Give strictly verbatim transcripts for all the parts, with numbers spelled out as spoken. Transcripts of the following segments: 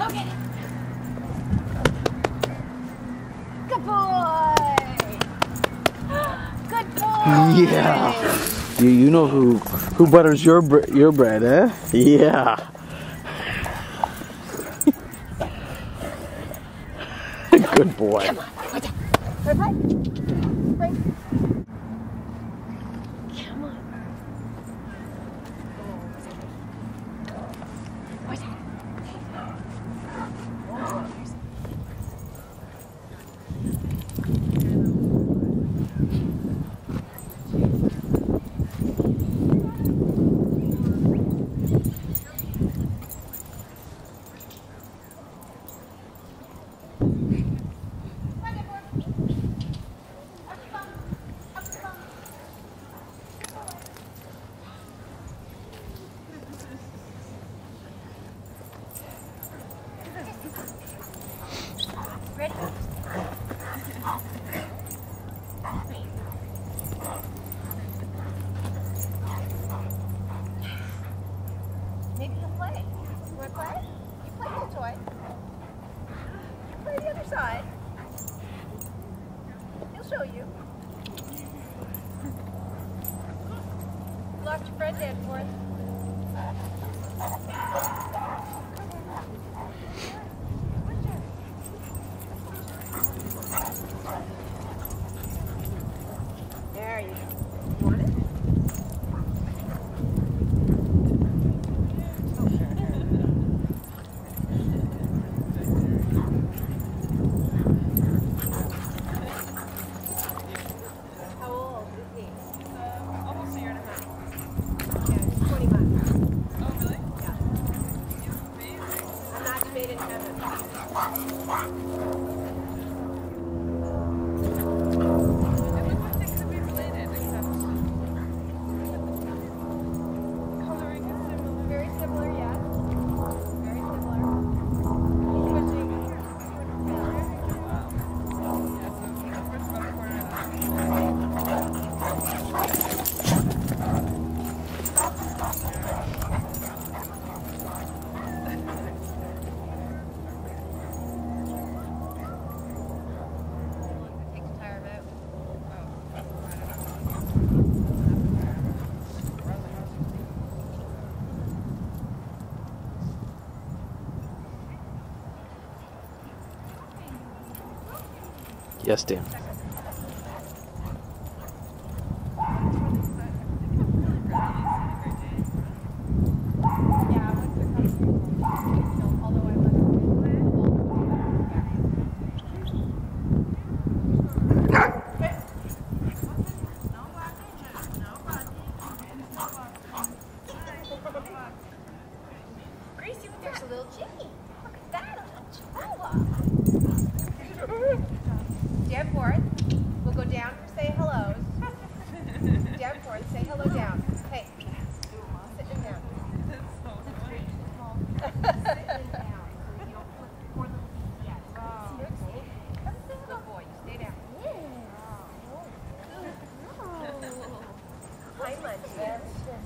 Go get it. Good boy. Good boy. Yeah. You you know who who butters your bre your bread, eh? Yeah. Good boy. Come on. Right there. Right. Right. Come on. Right there. Ready? Maybe you'll play. You want to play? You play with the toy. You play the other side. He'll show you. You lost your friend, Danforth. There you go. You want it? How old is he? Uh, almost a year and a half. Yeah, he's twenty months. Oh, really? Yeah. Amazing. A match made in heaven. Everyone thinks that we're related, except coloring is similar. Very similar, yes. Very similar. Switching. Wow. Yeah, so Danforth's about a quarter of that. Take the tire out. Yes, Dan. Yeah, I went to the country. Although I wasn't Gracie, there's a little Jimmy. Look at that, a little chihuahua. Danforth, we'll go down for say hellos. Danforth, say hello down. Hey, sitting down. Good boy, you stay down. Hi, Munchie.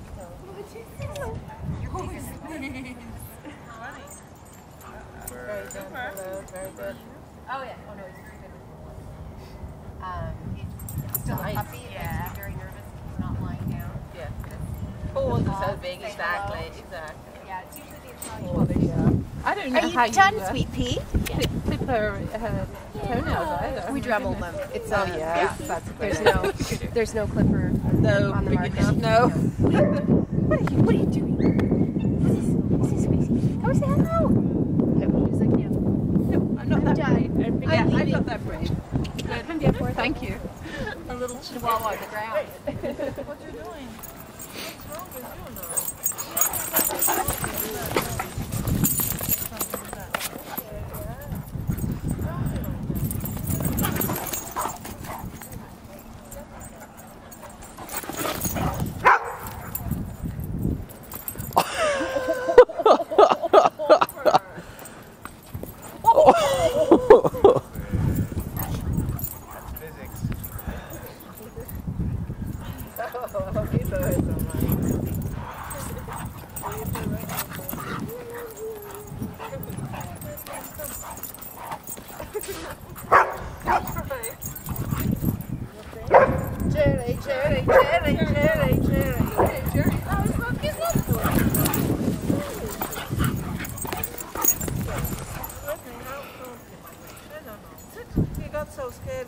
Very good. Hello, very good. Oh yeah. Oh no, he's very good. Um, he's still a puppy. It Yeah. makes me very nervous. He's not lying down. Yeah. Paws are so Paws big, say exactly, hello. exactly. Yeah, it's usually the Oh, Italian. yeah. I don't know Are you how done, you uh, sweet pea? clip, clip her, her toenails either. We My Dremel goodness. them. It's Oh uh, yeah, that's a good There's idea. no, there's no clipper No, on the big market. enough, no. What are you? What are you doing? What's this? What's this, Gracie? Come say hello. No, he's like no. No, I'm not I'm that done. brave. I'm Yeah, I'm leaving. not that brave. Come down for Thank you. a little chihuahua on the ground. What you doing? What's wrong with you now?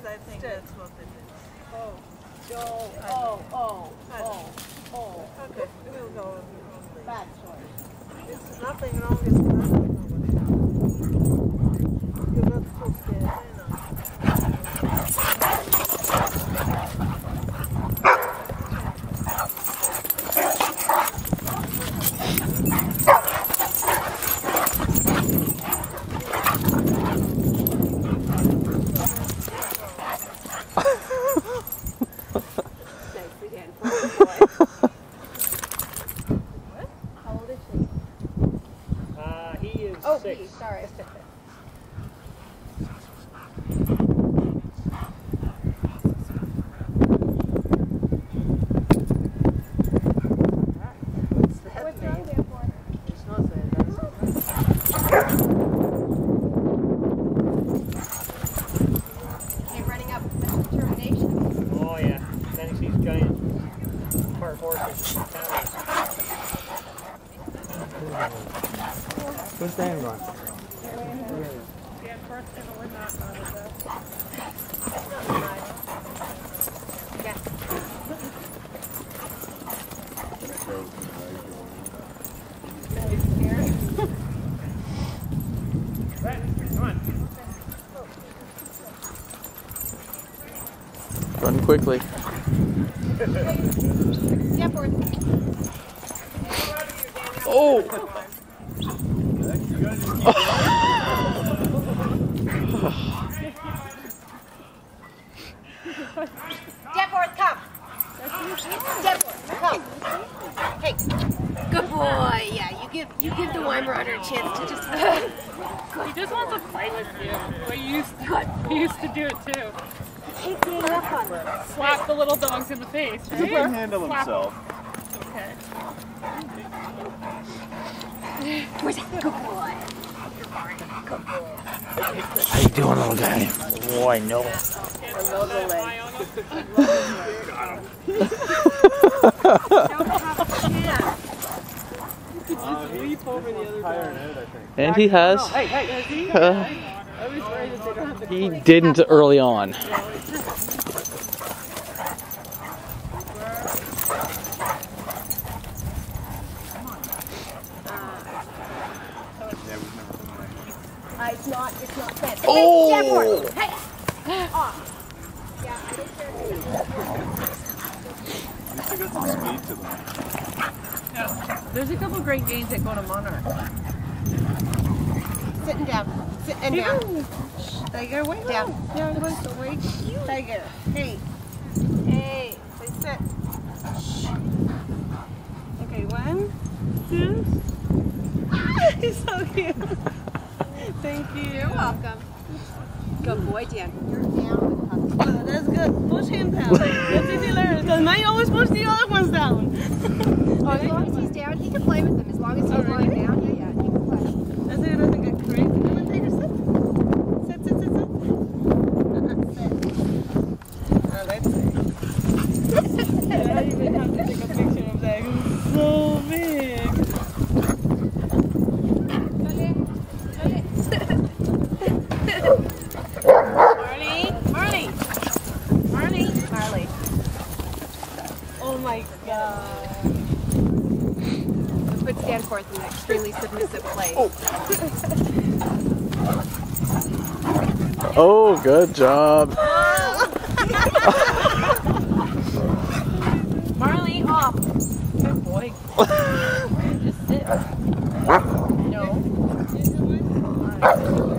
I think that's what it is. Oh, oh, oh, oh, oh, oh. Okay, we'll go on. Bad choice. It's nothing wrong, it's nothing wrong. You're not so scared, I know. How old is she? Uh, he is Oh, six. he, sorry. What's wrong, Danforth? It's not there, that's You're running up with determination. Oh yeah, then he sees giant part horses. Who's Dane going? Danforth's gonna win that one of the... Yeah. Come on. Run quickly. Danforth. Oh! Danforth, come. Danforth, come. Hey, good boy. Yeah, you give you give the Weimaraner a chance to just. He just wants to fight with you. Well, you used to, he used to do it too. Take the up on them. Slap the little dogs in the face, right? He can handle Slap himself. them. Okay. Where's that? Good boy. How you doing, little guy? Oh, I know. Another leg. Don't have a chance. Leap over the other dog. And he has. Hey, hey, has he? Uh, I was worried that they don't have the he didn't early on. Uh, it's not. It's not fair. Oh! Danforth, hey. Off. Yeah, I don't care. At least they got some speed to them. There's a couple Great Danes that go to Monarch. Sitting down. Sit and down. Tiger, wait Down. Yeah, wait, so wait. Tiger, hey. Hey, say sit. Okay, one, two. He's so cute. Thank you. You're welcome. Good boy, Dan. You're down with puppy. Oh, that's good. Push him down. That's easy learn. Because mine always push the other ones down. Oh, as long as he's down, he can play with them. As long as he's Oh, really? lying down, yeah, yeah, he can play. That's it, it doesn't get crazy. Come on, Tiger, sit. Sit, sit, sit, sit. Uh-huh, sit. Oh, that's it. Yeah, you may have to take a picture of that. It's so big. Marley, Marley, Marley, Marley. Oh my God. It puts Danforth in an extremely submissive place. Oh, good job. Marley, off. Good boy. Just sit. No.